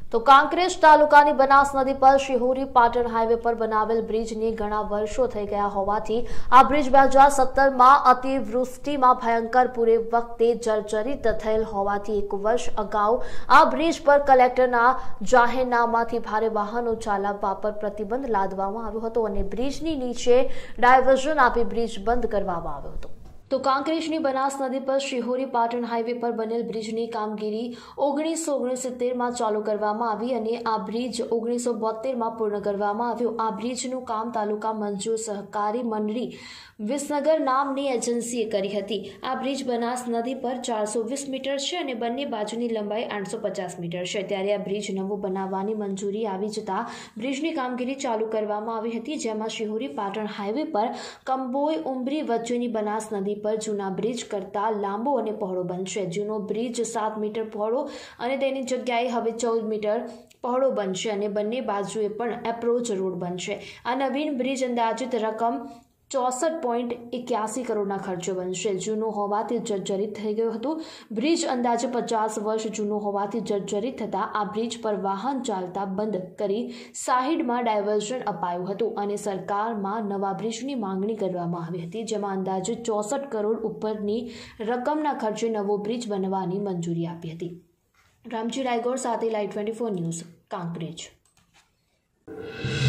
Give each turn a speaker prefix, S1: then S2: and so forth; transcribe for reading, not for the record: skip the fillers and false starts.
S1: તો કાંકરેજ તાલુકાની બનાસ નદી પર શિહોરી પાટણ હાઈવે પર બનાવેલ બ્રિજને ઘણા વર્ષો થઈ ગયા હોવાથી આ બ્રિજ 2017માં અતિવૃષ્ટિમાં ભયંકર પૂરે વખતે જર્જરિત થયેલ હોવાથી એક વર્ષ અગાઉ આ બ્રિજ પર કલેક્ટરના જાહેરનામાથી ભારે વાહનો ચાલવા પર પ્રતિબંધ લાદવામાં આવ્યો હતો અને બ્રિજની નીચે ડાયવર્ઝન આપી બ્રિજ બંધ કરવામાં આવ્યો હતો। તો કાંકરેજની બનાસ નદી પર શિહોરી પાટણ હાઈવે પર બનેલ બ્રિજની કામગીરી 1969માં ચાલુ કરવામાં આવી અને આ બ્રિજ 1972માં પૂર્ણ કરવામાં આવ્યો। આ બ્રિજનું કામ તાલુકા મંજૂર સહકારી મંડળી વિસનગર નામની એજન્સીએ કરી હતી। આ બ્રિજ બનાસ નદી પર 420 મીટર છે અને બંને બાજુની લંબાઈ 850 મીટર છે। ત્યારે આ બ્રિજ નવો બનાવવાની મંજૂરી આવી જતા બ્રિજની કામગીરી ચાલુ કરવામાં આવી હતી, જેમાં શિહોરી પાટણ હાઈવે પર કંબોઈ ઉમરી વચ્ચેની બનાસ નદી પર જૂના બ્રિજ કરતા લાંબો અને પહોળો બનશે। જૂનો બ્રિજ 7 મીટર પહોળો અને તેની જગ્યાએ હવે 14 મીટર પહોળો બનશે અને બંને બાજુએ પણ એપ્રોચ રોડ બનશે। આ નવીન બ્રિજ અંદાજિત રકમ 64.81 કરોડના ખર્ચે બનશે। જૂનો હોવાથી જર્જરિત થઈ ગયું હતું। બ્રિજ અંદાજે 50 વર્ષ જૂનો હોવાથી જર્જરિત થતા આ બ્રિજ પર વાહન ચાલતા બંધ કરી સાઈડમાં ડાયવર્ઝન અપાયું હતું અને સરકારમાં નવા બ્રિજની માંગણી કરવામાં આવી હતી, જેમાં અંદાજે 64 કરોડ ઉપરની રકમના ખર્ચે નવો બ્રિજ બનવાની મંજૂરી આપી હતી। રામજી રાયગોર સાથે લાઈવ 24 ન્યૂઝ કાંકરેજ।